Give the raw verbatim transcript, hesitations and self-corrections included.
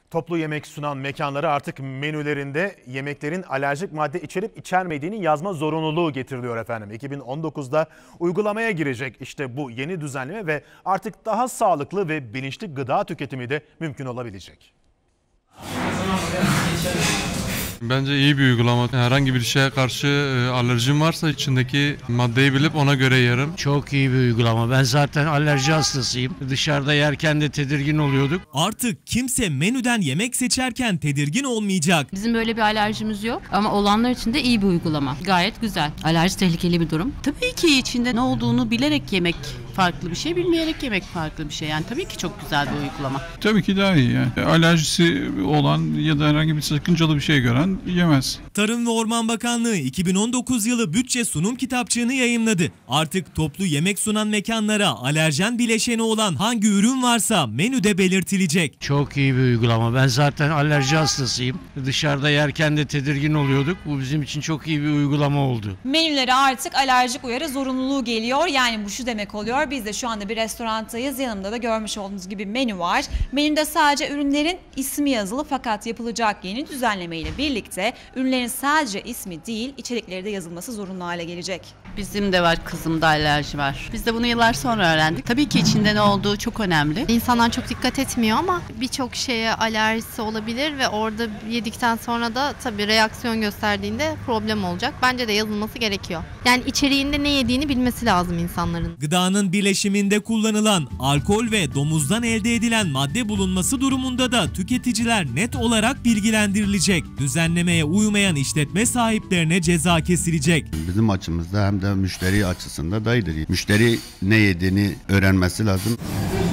Toplu yemek sunan mekanları artık menülerinde yemeklerin alerjik madde içerip içermediğini yazma zorunluluğu getiriliyor efendim. iki bin on dokuzda uygulamaya girecek işte bu yeni düzenleme ve artık daha sağlıklı ve bilinçli gıda tüketimi de mümkün olabilecek. Bence iyi bir uygulama. Herhangi bir şeye karşı alerjim varsa içindeki maddeyi bilip ona göre yerim. Çok iyi bir uygulama. Ben zaten alerji hastasıyım. Dışarıda yerken de tedirgin oluyorduk. Artık kimse menüden yemek seçerken tedirgin olmayacak. Bizim böyle bir alerjimiz yok ama olanlar için de iyi bir uygulama. Gayet güzel. Alerji tehlikeli bir durum. Tabii ki içinde ne olduğunu bilerek yemek farklı bir şey, bilmeyerek yemek farklı bir şey. Yani tabii ki çok güzel bir uygulama. Tabii ki daha iyi yani. Alerjisi olan ya da herhangi bir sakıncalı bir şey gören yemez. Tarım ve Orman Bakanlığı iki bin on dokuz yılı bütçe sunum kitapçığını yayımladı. Artık toplu yemek sunan mekanlara alerjen bileşeni olan hangi ürün varsa menüde belirtilecek. Çok iyi bir uygulama. Ben zaten alerji hastasıyım. Dışarıda yerken de tedirgin oluyorduk. Bu bizim için çok iyi bir uygulama oldu. Menülere artık alerjik uyarı zorunluluğu geliyor. Yani bu şu demek oluyor. Biz de şu anda bir restorandayız. Yanımda da görmüş olduğunuz gibi menü var. Menüde sadece ürünlerin ismi yazılı fakat yapılacak yeni düzenleme ile birlikte ürünlerin sadece ismi değil, içerikleri de yazılması zorunlu hale gelecek. Bizim de var, kızımda alerji var. Biz de bunu yıllar sonra öğrendik. Tabii ki içinde ne olduğu çok önemli. İnsanlar çok dikkat etmiyor ama birçok şeye alerjisi olabilir ve orada yedikten sonra da tabii reaksiyon gösterdiğinde problem olacak. Bence de yazılması gerekiyor. Yani içeriğinde ne yediğini bilmesi lazım insanların. Gıdanın bileşiminde kullanılan alkol ve domuzdan elde edilen madde bulunması durumunda da tüketiciler net olarak bilgilendirilecek. Düzenlemeye uymayan işletme sahiplerine ceza kesilecek. Bizim açımızda hem de müşteri açısında da iyidir. Müşteri ne yediğini öğrenmesi lazım.